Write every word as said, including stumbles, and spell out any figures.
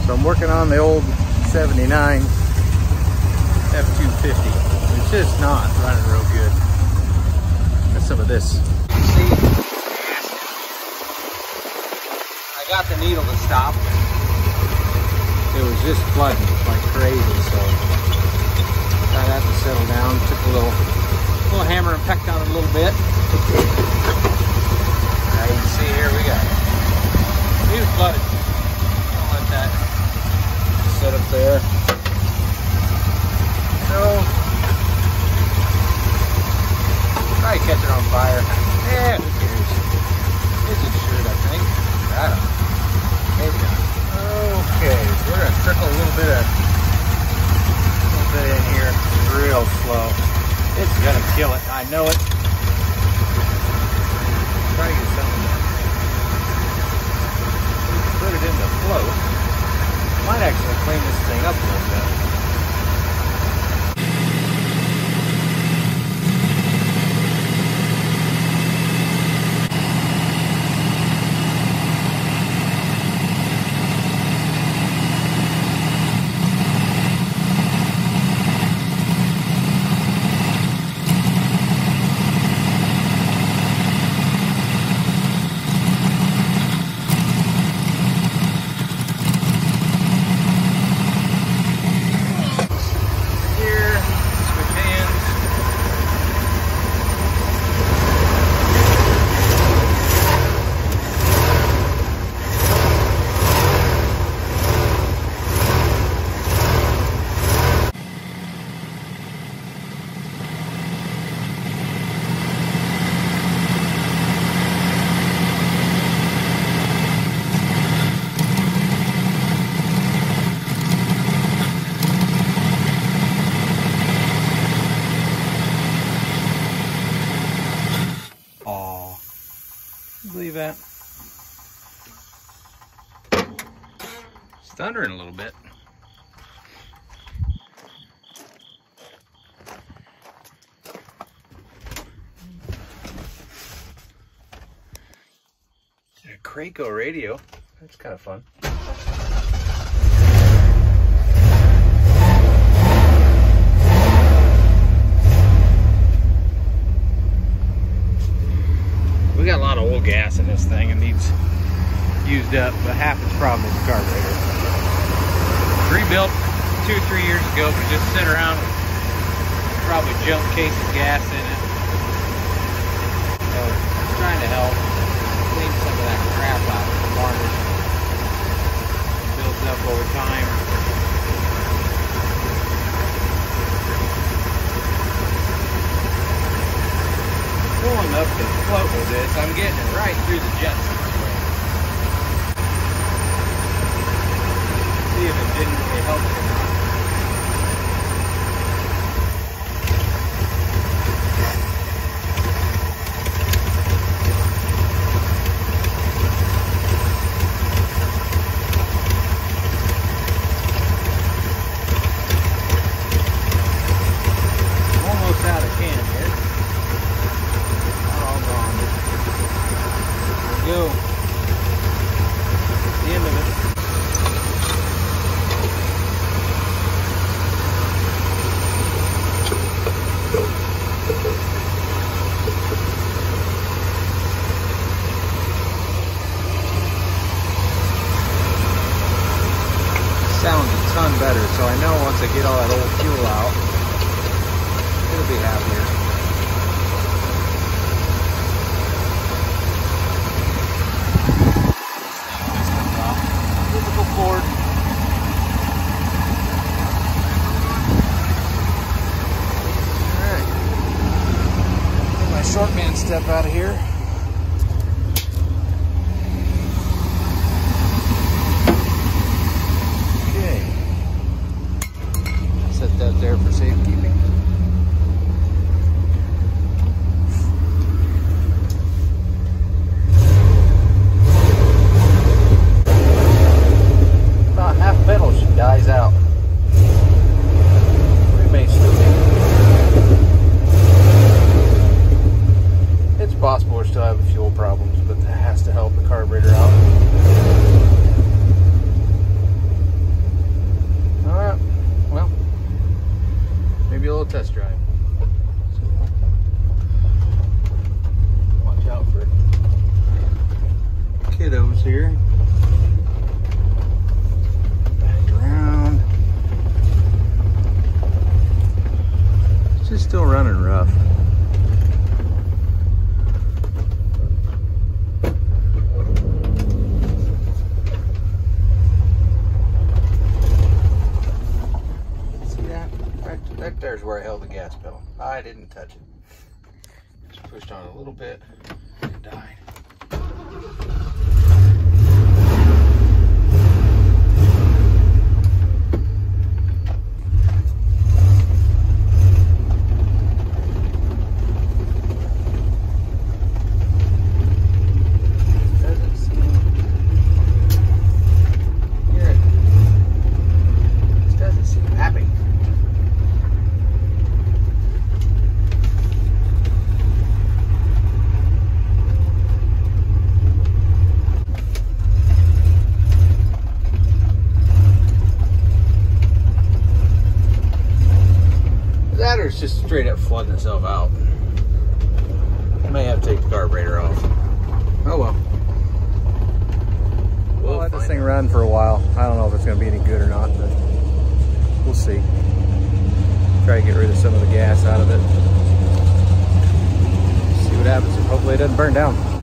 So I'm working on the old seventy-nine F two fifty. It's just not running real good. That's some of this. See, I got the needle to stop. It was just flooding like crazy, so got that to settle down. Took a little, little hammer and pecked on it a little bit. Now you can see here we got it. He was flooded. I'll let that sit up there. So, probably catch it on fire. Yeah, who cares? It's insured, I think. I don't know. Maybe not. Okay, so we're gonna trickle a little bit of, a little bit in here, real slow. It's gonna kill it. I know it. Try to get something to put it in the float. Might actually clean this thing up a little bit. Believe that. It's thundering a little bit. A Kraco radio. That's kind of fun. We got a lot of old gas in this thing and needs used up, but half its problem is the carburetor. Rebuilt two or three years ago, but just sit around with probably junk case of gas in it. So trying to help clean some of that crap out of the varnish. It builds up over time. Pulling up the float with this, I'm getting it right through the jet system. See if it didn't really help it or not. Almost out of can here. Go. The end of it. Sounds a ton better, so I know once I get all that old fuel out, it'll be happier. Forward. Alright. Get my short man step out of here. Okay. Set that there for safekeeping. Dies out. We may still be. It's possible we're still gas pedal. I didn't touch it. Just pushed on a little bit and it died. That or it's just straight up flooding itself out. I may have to take the carburetor off. Oh well. We'll let this thing run for a while. I don't know if it's going to be any good or not, but we'll see. Try to get rid of some of the gas out of it. See what happens. Hopefully it doesn't burn down.